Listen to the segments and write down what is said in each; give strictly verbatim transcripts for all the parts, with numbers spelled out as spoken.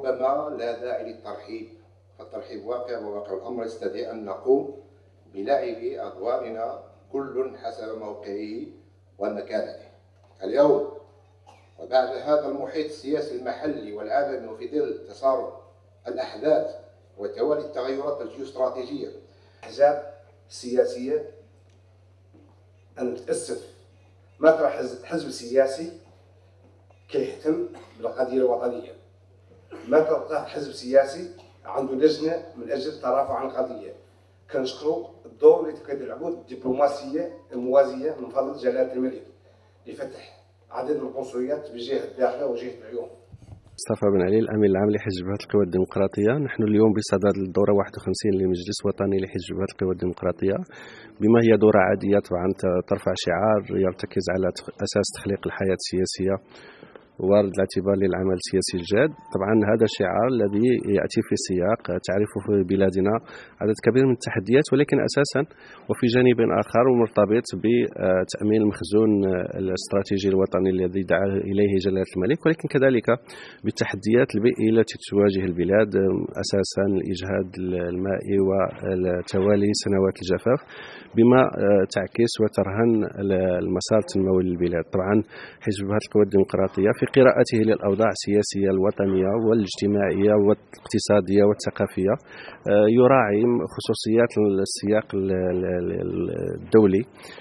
ربما لا داعي للترحيب، فالترحيب واقع، وواقع الأمر يستدعي أن نقوم بلعب أدوارنا كل حسب موقعه ومكانته. اليوم وبعد هذا المحيط السياسي المحلي والعالمي، وفي ظل تسارع الأحداث وتوالي التغيرات الجيوستراتيجية، الأحزاب السياسية أن تأسف مطرح حزب سياسي كيهتم بالقضية الوطنية، ما تلقى حزب سياسي عنده لجنة من أجل الترافع عن القضية. كنشكروا الدور اللي كيلعبوا الدبلوماسية الموازية من فضل جلالة الملك لفتح عدد من القنصليات بجهة الداخل وجهة العيون. مصطفى بن علي، الامين العام لحزب جبهة القوى الديمقراطية. نحن اليوم بصدد الدورة واحد وخمسين للمجلس الوطني لحزب جبهة القوى الديمقراطية، بما هي دورة عادية طبعا ترفع شعار يرتكز على اساس تخليق الحياة السياسية وارد الاعتبار للعمل السياسي الجاد. طبعا هذا الشعار الذي يأتي في سياق تعرفه في بلادنا عدد كبير من التحديات، ولكن أساسا وفي جانب آخر ومرتبط بتأمين المخزون الاستراتيجي الوطني الذي دعا إليه جلالة الملك، ولكن كذلك بالتحديات البيئية التي تواجه البلاد، أساسا الإجهاد المائي وتوالي سنوات الجفاف، بما تعكس وترهن المسار التنموي للبلاد. طبعا حزب جبهة القوى الديمقراطية في قراءته للأوضاع السياسية الوطنية والاجتماعية والاقتصادية والثقافية يراعي خصوصيات السياق الدولي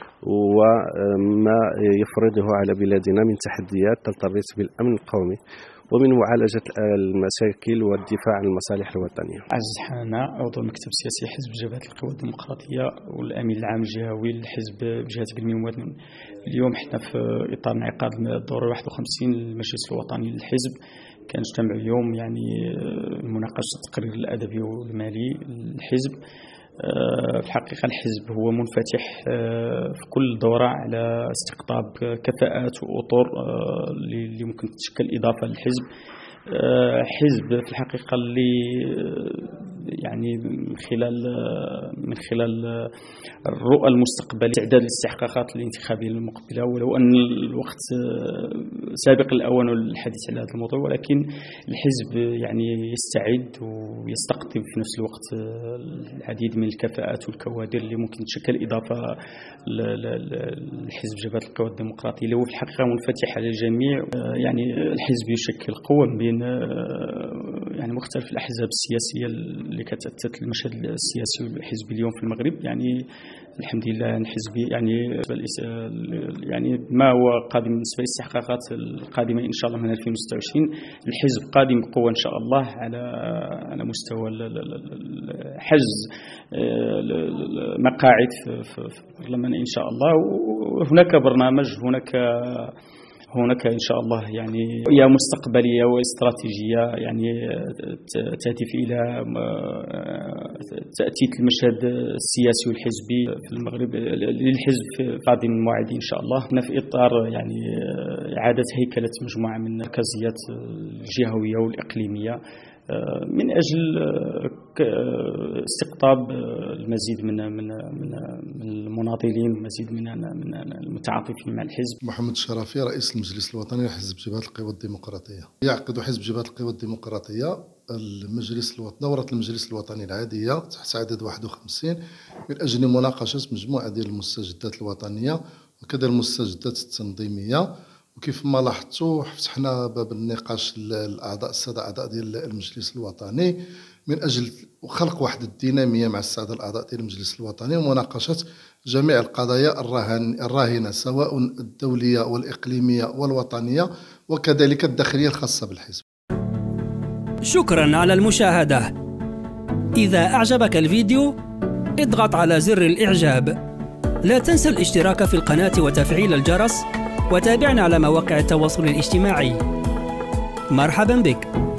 وما يفرضه على بلادنا من تحديات ترتبط بالأمن القومي ومن معالجة المشاكل والدفاع عن المصالح الوطنية. عزيز حنانة، عضو المكتب السياسي حزب جبهة القوى الديمقراطية والأمين العام الجهوي للحزب بجهة قلمي المواطن. اليوم احنا في إطار انعقاد الدورة واحد وخمسين للمجلس الوطني للحزب، كنجتمع اليوم يعني مناقشة التقرير الأدبي والمالي للحزب. في الحقيقة الحزب هو منفتح في كل دورة على استقطاب كفاءات وأطر اللي ممكن تشكل إضافة للحزب. حزب في الحقيقة اللي يعني من خلال من خلال الرؤى المستقبلية استعداد للاستحقاقات الانتخابية المقبلة، ولو أن الوقت سابق الأوان للحديث على هذا الموضوع، ولكن الحزب يعني يستعد ويستقطب في نفس الوقت العديد من الكفاءات والكوادر اللي ممكن تشكل إضافة للحزب جبهة القوى الديمقراطية، اللي هو في الحقيقة منفتح على الجميع. يعني الحزب يشكل قوة بين يعني مختلف الأحزاب السياسية اللي كتأتت المشهد السياسي والحزبي اليوم في المغرب. يعني الحمد لله الحزب يعني يعني ما هو قادم بالنسبة للاستحقاقات القادمة إن شاء الله من ألفين وستة وعشرين، الحزب قادم بقوة إن شاء الله على على مستوى حجز مقاعد في البرلمان إن شاء الله. وهناك برنامج، هناك هناك إن شاء الله يعني رؤية مستقبلية واستراتيجية يعني تهدف إلى تأتيت المشهد السياسي والحزبي في المغرب للحزب في قادم الموعد إن شاء الله. هنا في إطار يعني إعادة هيكلة مجموعة من المركزيات الجهوية والإقليمية من أجل استقطاب المزيد من من من المناضلين، المزيد من من المتعاطفين مع الحزب. محمد الشرافي، رئيس المجلس الوطني لحزب جبهة القوى الديمقراطية. يعقد حزب جبهة القوى الديمقراطية المجلس الوطني دورة المجلس الوطني العادية تحت عدد واحد وخمسين من أجل مناقشة مجموعة ديال المستجدات الوطنية وكذا المستجدات التنظيمية. وكيف ما لاحظتوا فتحنا باب النقاش للاعضاء الساده اعضاء ديال المجلس الوطني من اجل خلق واحد الديناميه مع الساده الاعضاء ديال المجلس الوطني ومناقشه جميع القضايا الراهنه سواء الدوليه والاقليميه والوطنيه وكذلك الداخليه الخاصه بالحزب. شكرا على المشاهده. اذا اعجبك الفيديو اضغط على زر الاعجاب. لا تنسى الاشتراك في القناه وتفعيل الجرس، وتابعنا على مواقع التواصل الاجتماعي. مرحبا بك.